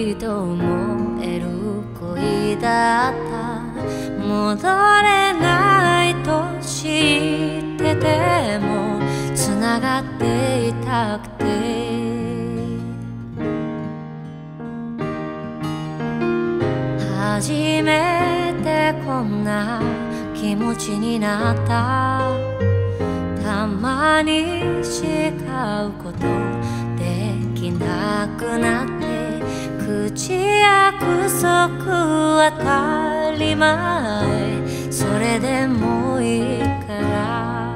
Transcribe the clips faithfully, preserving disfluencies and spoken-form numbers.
いと思える恋だった。戻れないと知っててもつながっていたくて、初めてこんな気持ちになった。たまに誓うことできなくなって、口約束当たり前、それでもういいから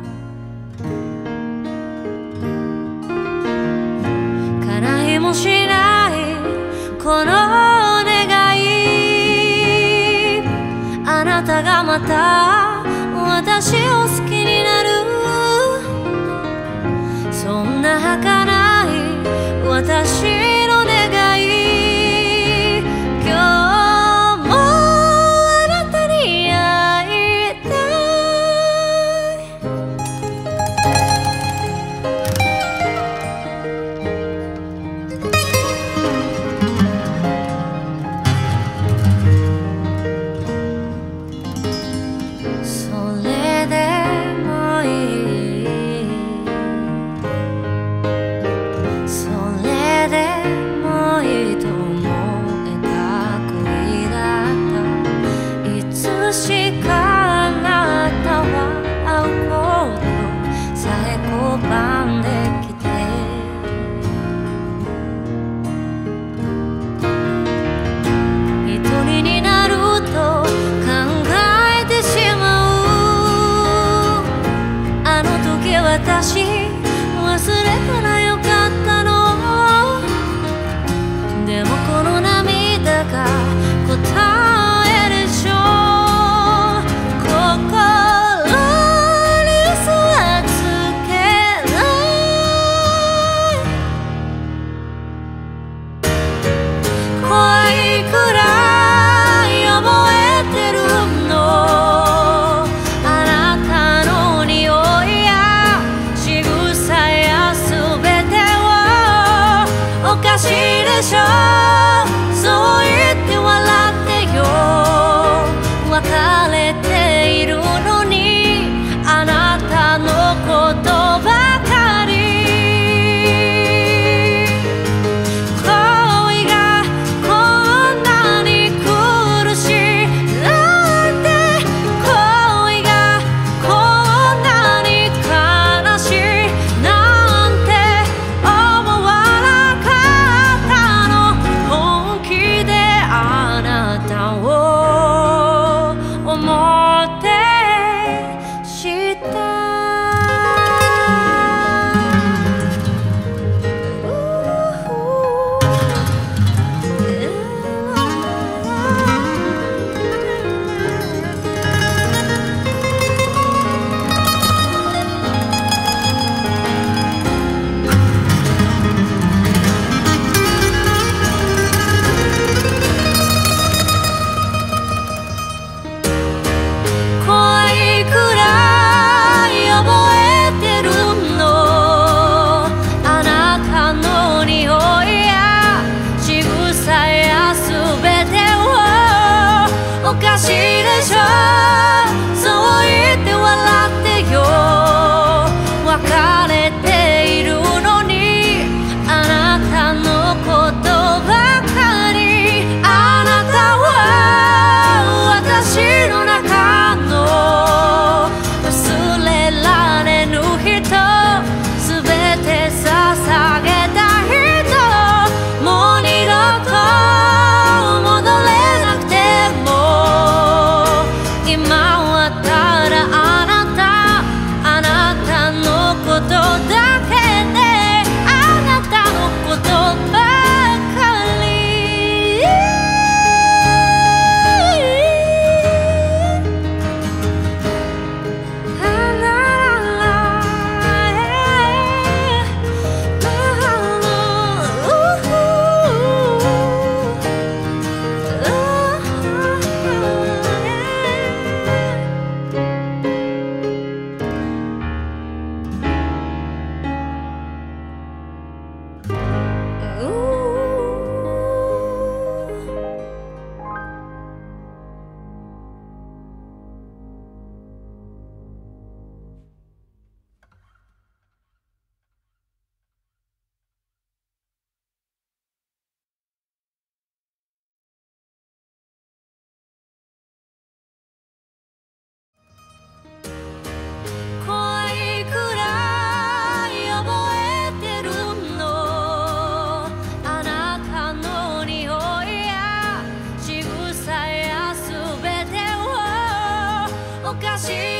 叶いもしないこの願い、あなたがまた私を好きになる、そんな儚い私の願い、今日もあなたに会いたい。それでもいい、それでもいいと思えた恋だった。いつしかあなたは会うことさえ拒んできて、一人になると考えてしまう。あの時私忘れたらよかったの。でもこの涙が答えでしょう。心に嘘はつけない。怖いくらい覚えてるの、あなたの匂いや仕草やすべてを。おかしいでしょ、そう言って笑ってよ。別れているのにあなたのことばかり。恋がこんなに苦しいなんて、恋がこんなに悲しいなんて思わなかったの。本気であなたを思ってした怖いくらい覚えてるの、あなたの匂いや仕草やすべてを。おかしいでしょ、そう言って笑ってよ。別れているのにあなたのことばかり。あなたは私の中の忘れられぬ人、すべて捧げた人。もう二度と戻れなくてもかしい